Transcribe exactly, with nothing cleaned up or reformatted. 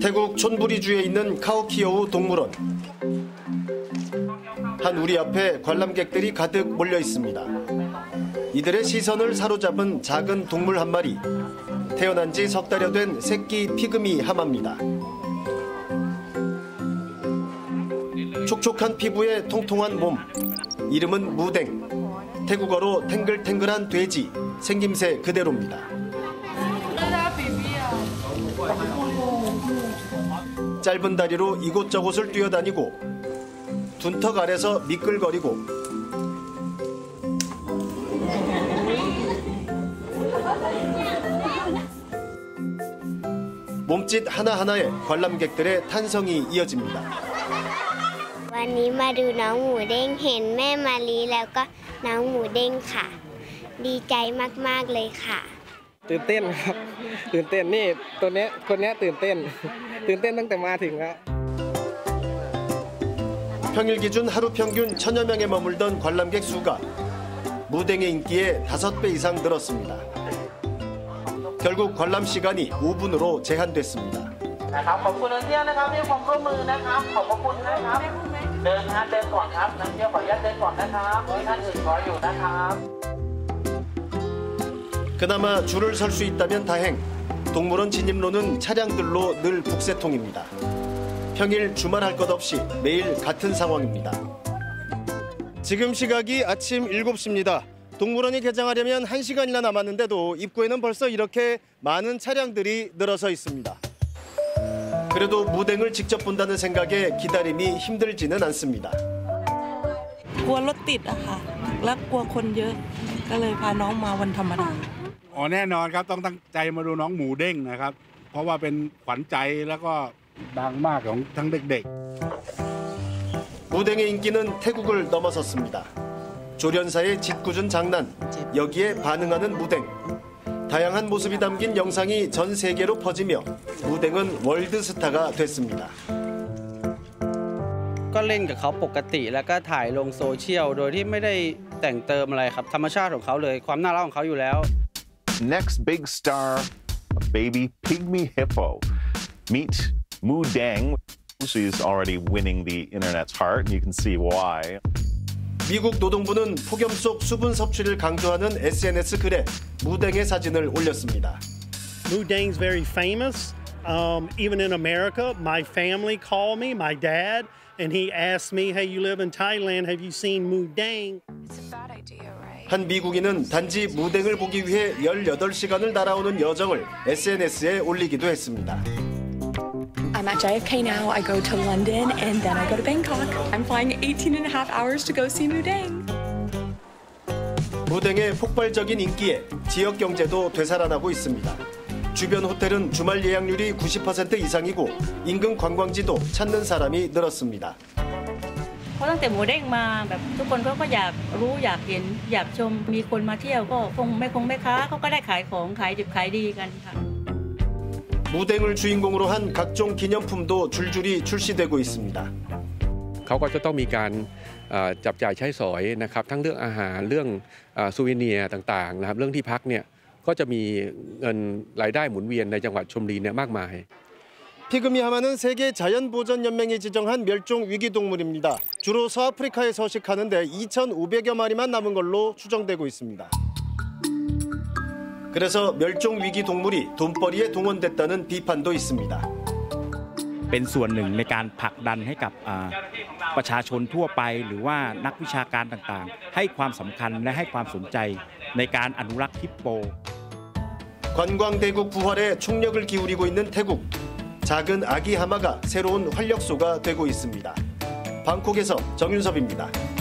태국 촌부리주에 있는 카오키어우 동물원. 한 우리 앞에 관람객들이 가득 몰려 있습니다. 이들의 시선을 사로잡은 작은 동물 한 마리. 태어난 지 석 달여 된 새끼 피그미 하마입니다. 촉촉한 피부에 통통한 몸. 이름은 무댕. 태국어로 탱글탱글한 돼지. 생김새 그대로입니다. 짧은 다리로 이곳저곳을 뛰어다니고 둔턱 아래서 미끌거리고 몸짓 하나하나에 관람객들의 탄성이 이어집니다. วันนี้มาดูน้องหมูเด้งเห็นแม่มาลีแล้วก็น้องหมูเด้งค่ะดีใจมากๆเลยค่ะตื่นเต้นครับตื่นเต้นนี่ตัวเนี้ยคนเนี้ยตื่นเต้นตื่นเต้นตั้งแต่มาถึงแล้ว 평일 기준 하루 평균 천여 명에 머물던 관람객 수가 무댕의 인기에 다섯 배 이상 늘었습니다. 결국 관람 시간이 오 분으로 제한됐습니다. 그나마 줄을 설 수 있다면 다행. 동물원 진입로는 차량들로 늘 북새통입니다. 평일 주말 할 것 없이 매일 같은 상황입니다. 지금 시각이 아침 일곱 시입니다. 동물원이 개장하려면 한 시간이나 남았는데도 입구에는 벌써 이렇게 많은 차량들이 늘어서 있습니다. 그래도 무댕을 직접 본다는 생각에 기다림이 힘들지는 않습니다. กลัวรถติดอะค่ะและกลัวคนเยอะก็เลยพาน้องมาวันธรรมดาอ๋อแน่นอนครับต้องตั้งใจมาดูน้องหมูเด้งนะครับเพราะว่าเป็นขวัญใจแล้วก็ดังมากของทั้งเด็กๆ 무댕의 인기는 태국을 넘어섰습니다. 조련사의 짓궂은 장난, 여기에 반응하는 무댕. 다양한 모습이 담긴 영상이 전 세계로 퍼지며 무댕은 월드스타가 됐습니다. ก็เล่นกับเขาปกติแล้วก็ถ่ายลงโซเชียลโดยที่ไม่ได้แต่งเติมอะไรครับธรรมชาติของเขาเลยความน่ารักของเขาอยู่แล้ว Next big star, a baby pygmy hippo. Meet Mudeng. She's already winning the internet's heart, and you can see why. 미국 노동부는 폭염 속 수분 섭취를 강조하는 에스엔에스 글에 무댕의 사진을 올렸습니다. Mudeng's very famous. Um, even in America, my family called me, my dad, and he asked me, "Hey, you live in Thailand? Have you seen Mudeng?" 한 미국인은 단지 무댕을 보기 위해 열여덟 시간을 날아오는 여정을 에스엔에스에 올리기도 했습니다. I'm at J F K now. I go to London and then I go to Bangkok. I'm flying eighteen and a half hours to go see Mudeng. 무댕의 폭발적인 인기에 지역 경제도 되살아나고 있습니다. 주변 호텔은 주말 예약률이 구십 퍼센트 이상이고 인근 관광지도 찾는 사람이 늘었습니다. เพราะตั้งแต่หมูเด้งมาแบบทุกคนเขาก็อยากรู้อยากเห็นอยากชมมีคนมาเที่ยวก็คงไม่คงไม่ค้าเขาก็ได้ขายของขายดิบขายดีกันค่ะ 무댕을 주인공으로 한 각종 기념품도 줄줄이 출시되고 있습니다. เขาก็จะต้องมีการจับจ่ายใช้สอยนะครับทั้งเรื่องอาหารเรื่องซูเวเนียร์ต่างๆนะครับเรื่องที่พักเนี่ยก็จะมีเงินรายได้หมุนเวียนในจังหวัดชลบุรีเนี่ยมากมาย 피그미 하마는 세계 자연보전연맹이 지정한 멸종 위기동물입니다. 주로 서아프리카에 서식하는데 이천오백여 마리만 남은 걸로 추정되고 있습니다. 그래서 멸종 위기 동물이 돈벌이에 동원됐다는 비판도 있습니다. เป็นส่วนหนึ่งในการผลักดันให้กับประชาชนทั่วไปหรือว่านักวิชาการต่างๆให้ความสำคัญและให้ความสนใจในการอนุรักษ์ฮิปโป 관광대국 부활에 총력을 기울이고 있는 태국. 작은 아기 하마가 새로운 활력소가 되고 있습니다. 방콕에서 정윤섭입니다.